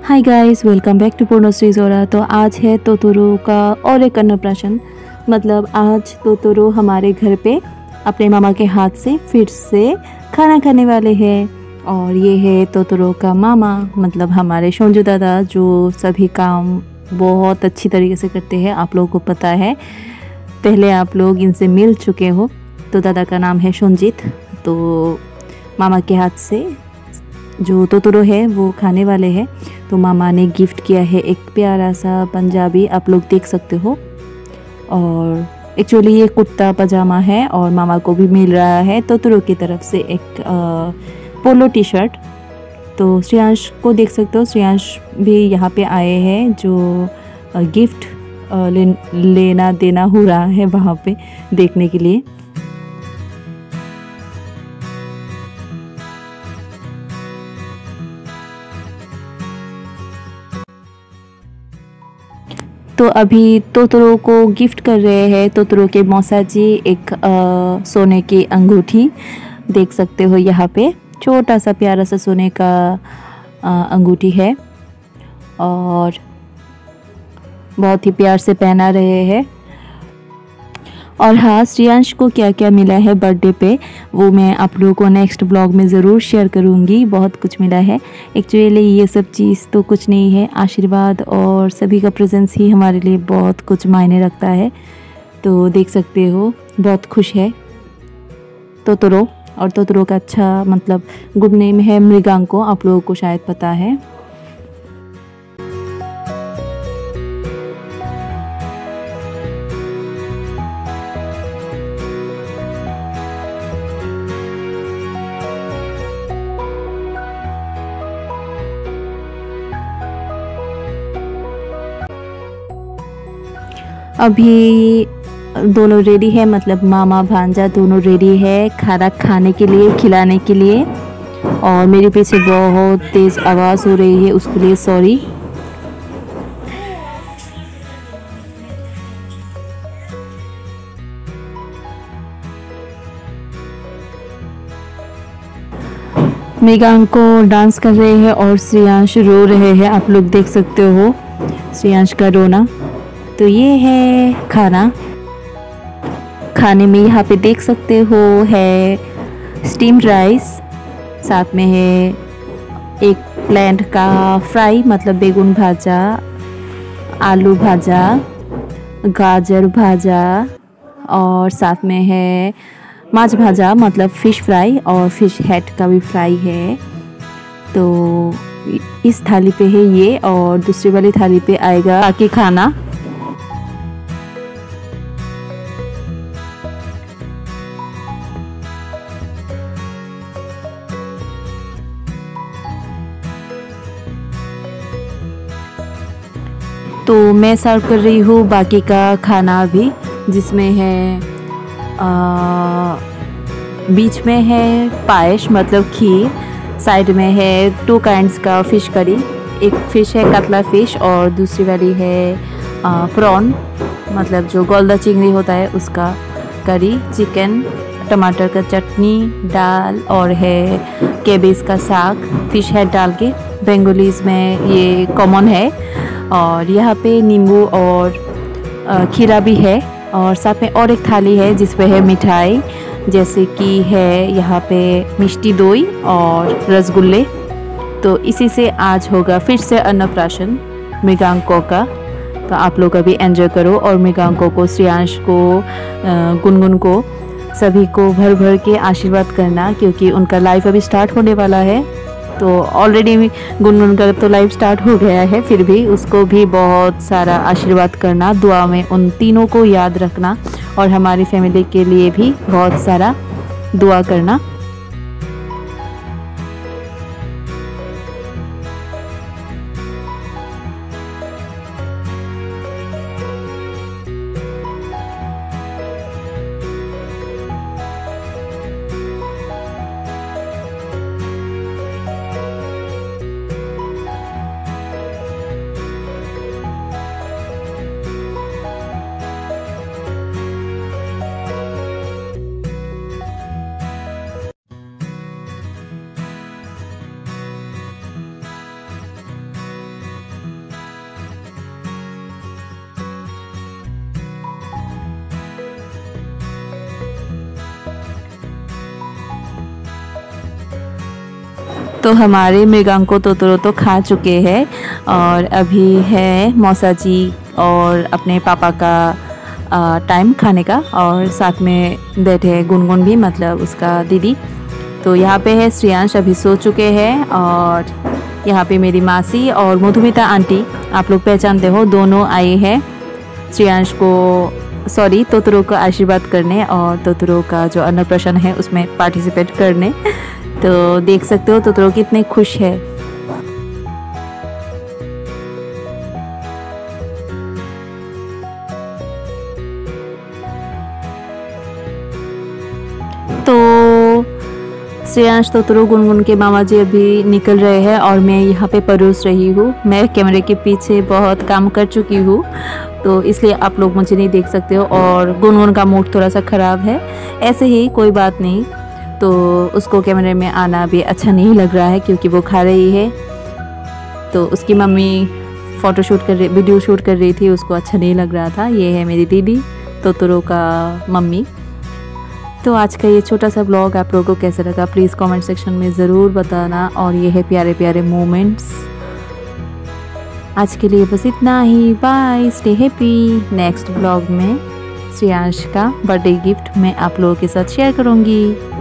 Hi guys, welcome back to Purnashree Jora. तो आज है तोतोरो का और एक अन्नप्राशन। मतलब आज तोतोरो हमारे घर पे अपने मामा के हाथ से फिर से खाना खाने वाले हैं। और ये है तोतोरो का मामा, मतलब हमारे शोंजू दादा, जो सभी काम बहुत अच्छी तरीके से करते हैं। आप लोगों को पता है, पहले आप लोग इनसे मिल चुके हो। तो दादा का नाम है शोंजित। तो मामा के हाथ से जो तोतोरो है वो खाने वाले हैं। तो मामा ने गिफ्ट किया है एक प्यारा सा पंजाबी, आप लोग देख सकते हो। और एक्चुअली ये कुर्ता पजामा है और मामा को भी मिल रहा है तोतोरो की तरफ से एक पोलो टी शर्ट। तो श्रेयांश को देख सकते हो, श्रेयांश भी यहाँ पे आए हैं, जो गिफ्ट लेना देना हो रहा है वहाँ पे देखने के लिए। तो अभी तोतोरो को गिफ्ट कर रहे हैं तोतोरो के मौसा जी एक सोने की अंगूठी। देख सकते हो यहाँ पे छोटा सा प्यारा सा सोने का अंगूठी है और बहुत ही प्यार से पहना रहे हैं। और हाँ, श्रेयांश को क्या क्या मिला है बर्थडे पे वो मैं आप लोगों को नेक्स्ट ब्लॉग में ज़रूर शेयर करूँगी। बहुत कुछ मिला है। एक्चुअली ये सब चीज़ तो कुछ नहीं है, आशीर्वाद और सभी का प्रेजेंस ही हमारे लिए बहुत कुछ मायने रखता है। तो देख सकते हो बहुत खुश है तोतोरो। और तोतोरो का अच्छा मतलब गुड नेम है मृगांको, आप लोगों को शायद पता है। अभी दोनों रेडी है, मतलब मामा भांजा दोनों रेडी है खाना खाने के लिए, खिलाने के लिए। और मेरे पीछे बहुत तेज़ आवाज़ हो रही है, उसके लिए सॉरी। मेगांको डांस कर रहे हैं और श्रेयांश रो रहे हैं, आप लोग देख सकते हो श्रेयांश का रोना। तो ये है खाना। खाने में यहाँ पे देख सकते हो है स्टीम्ड राइस, साथ में है एक प्लेंट का फ्राई, मतलब बेगुन भाजा, आलू भाजा, गाजर भाजा, और साथ में है माछ भाजा, मतलब फ़िश फ्राई, और फिश हेड का भी फ्राई है। तो इस थाली पे है ये, और दूसरी वाली थाली पे आएगा बाकी खाना। तो मैं सर्व कर रही हूँ बाकी का खाना अभी, जिसमें है बीच में है पायस मतलब खीर, साइड में है 2 काइंड्स का फ़िश करी। एक फ़िश है कतला फ़िश और दूसरी वाली है प्रॉन, मतलब जो गोल्दा चिंगड़ी होता है उसका करी, चिकन, टमाटर का चटनी, दाल, और है केबेज का साग, फ़िश हेड डाल के। बंगालीज़ में ये कॉमन है। और यहाँ पे नींबू और खीरा भी है, और साथ में और एक थाली है जिसपे है मिठाई, जैसे कि है यहाँ पे मिष्टी दोई और रसगुल्ले। तो इसी से आज होगा फिर से अन्नप्राशन मृगांको का। तो आप लोग अभी एंजॉय करो, और मृगांको को, श्रेयांश को, गुनगुन को, सभी को भर भर के आशीर्वाद करना, क्योंकि उनका लाइफ अभी स्टार्ट होने वाला है। तो ऑलरेडी गुनगुन का तो लाइफ स्टार्ट हो गया है, फिर भी उसको भी बहुत सारा आशीर्वाद करना, दुआ में उन तीनों को याद रखना, और हमारी फैमिली के लिए भी बहुत सारा दुआ करना। तो हमारे मृगांको तोतरो तो खा चुके हैं और अभी है मौसा जी और अपने पापा का टाइम खाने का, और साथ में बैठे हैं गुनगुन भी, मतलब उसका दीदी। तो यहाँ पे है श्रेयांश, अभी सो चुके हैं, और यहाँ पे मेरी मासी और मधुमिता आंटी, आप लोग पहचानते हो, दोनों आए हैं श्रेयांश को, सॉरी तोतरो को आशीर्वाद करने और तोतरो का जो अन्नप्राशन है उसमें पार्टिसिपेट करने। तो देख सकते हो तोतरो कितने खुश है। तो श्रेयांश, तोतरो, गुनगुन के मामा जी अभी निकल रहे हैं और मैं यहाँ पे परोस रही हूँ। मैं कैमरे के पीछे बहुत काम कर चुकी हूँ, तो इसलिए आप लोग मुझे नहीं देख सकते हो, और गुनगुन का मूड थोड़ा सा ख़राब है, ऐसे ही कोई बात नहीं। तो उसको कैमरे में आना भी अच्छा नहीं लग रहा है क्योंकि वो खा रही है। तो उसकी मम्मी वीडियो शूट कर रही थी, उसको अच्छा नहीं लग रहा था। ये है मेरी दीदी, तोतरो का मम्मी। तो आज का ये छोटा सा ब्लॉग आप लोगों को कैसा लगा प्लीज़ कमेंट सेक्शन में ज़रूर बताना। और ये है प्यारे प्यारे मोमेंट्स। आज के लिए बस इतना ही, bye, stay happy. Next blog में श्रेयांश का बर्थडे गिफ्ट मैं आप लोगों के साथ शेयर करूँगी।